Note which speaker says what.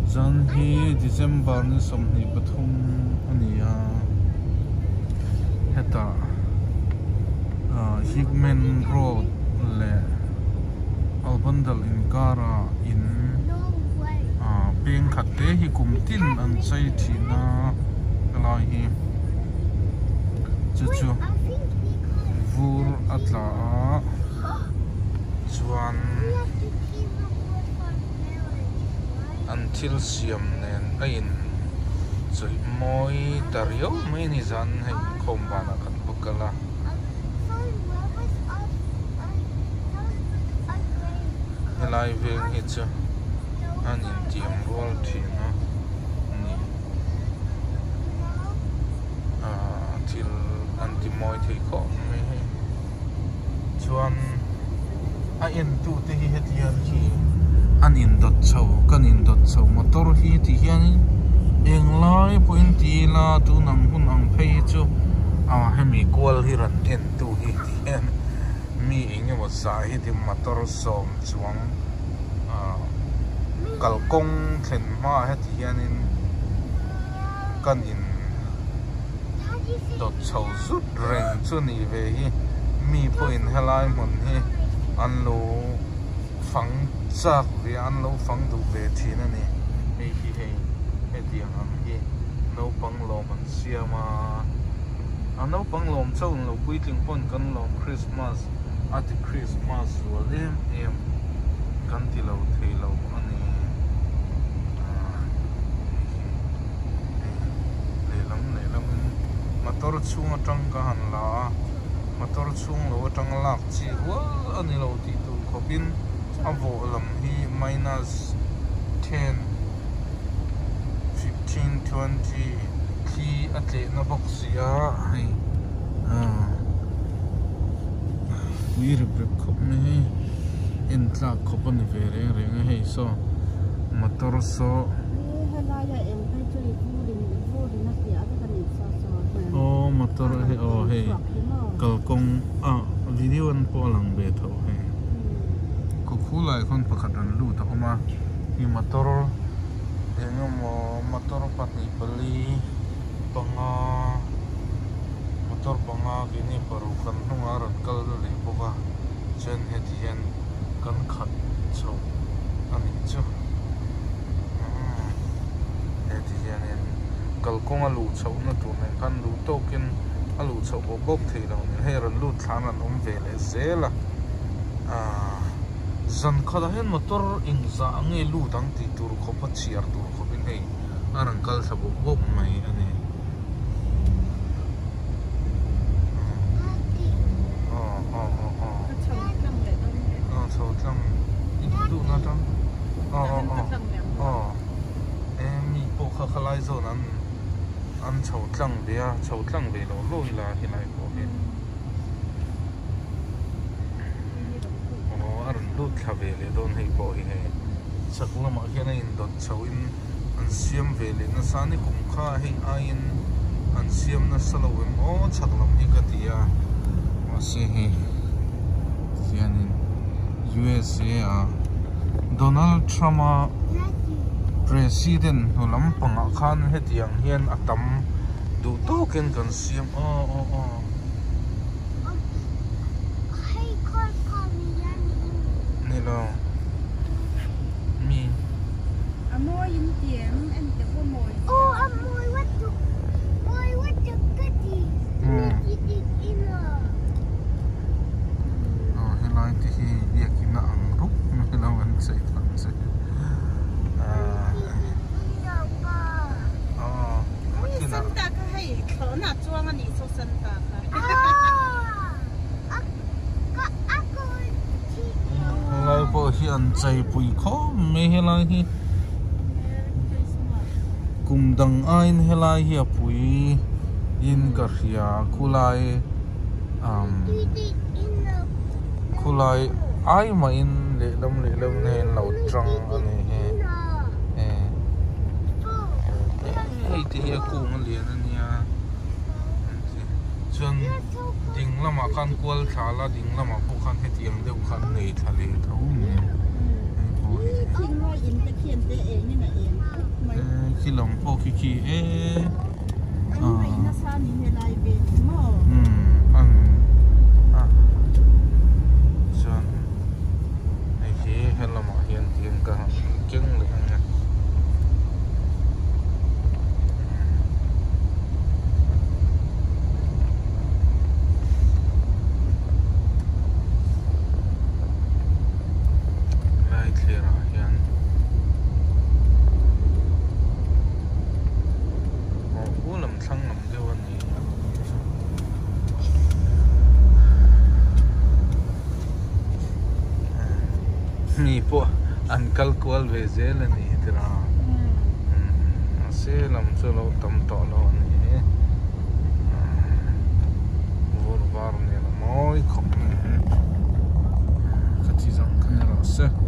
Speaker 1: zan hi December ni somni pathum ania heta Hickman Road le Albandal in Kara in peng khatte hi kumtin an chai thina kalai hi chu vur atla chuan until siam nen ain choi moi dario mai ni zan hei khom bana kan bukala helai veng hi chu an in tiam rol thina ni til anti moi thei kho mai hei chuan a in tu te hi hetian hi an in dot chau kan in dot chau motor hi ti hian eng lai point ti la tu nang hun ang phei chu hemi kwal hi ran en tu hi ti hian mi enge wa sa hi ti motor som chuang kalkong thlen ma he ti hian in kan in dot chau zut reng chu ni ve hi mi point helai mon hi an lo phang chak ve an lo phang du ve thina ni hei hi he tiang ang hi no pang lom an siama no pang lom chau lo puitling pon kan lom Christmas at Christmas walem em kan ti lo thei lo ani lelam motor chunga tang ka han la motor chung lo tang lak chi wa ani lo ti tu khopin avo lam hi minus 10 15 20 ki atle na box ya hai wir brek khop me in tla khop ni ve reng hei so motor so motor he he kalkong video an po lang be tho he ko khulai khon pakhat ran lu ta oma hi motor engamo motor patni pali panga motor panga gini paru kan hunga ran kal le boka chen hetian kan khat chho ani chu hetian en kalkong alu chho na tu men kan lu token alu chho bok thei lo ni he ran lu thlan an om ve le zela zan khala hen motor ing za ange lu dang ti tur khopa chiar tur khopin hei arang kal sabu bok mai ani chho tlang du na tang mi po kha khalai zon an chho tlang ve lo loi la hilai ko he lut khabe le don hei po hi he sakla ma hian in dot chawin an siam ve le na sani kum kha hei ain an siam na salowem o chaklam hi katia ma se hi hian in USA Donald Trump president nulam panga khan hetiang hian atam du token kan siam Hello. Me.
Speaker 2: Amoy yung tiệm em chỉ có mồi.
Speaker 3: Amoy what the goody.
Speaker 1: Hello ti hi yakina ang ruk na hello an sai tan sai.
Speaker 2: Santa ka hay khở na chuang ani so Santa ka.
Speaker 1: Lai po hi an chai pui kho me helai hi kum dang ain helai hi apui in ka ria khulai ai ma in le lam ne lo trang ani he hei ti hi ku ma lian ania chuan ding lama kan kwal thala ding lama ko khan he tiang deu khan nei thale tho ni
Speaker 2: Kinh lo in cái thiên tế ấy như này em.
Speaker 1: khi lòng po khi
Speaker 2: Anh vậy nó sao nhìn lại về mà.
Speaker 1: Chọn này khi hay là mọi hiện tiền cả chứng lại nha. Lại thì ra hiện cú làm thăng làm cho anh gì mi po an kalkual về dễ là gì thế nào sẽ làm cho lâu tầm tọ lâu này vô var này là mỗi không cái gì rằng cái nào sẽ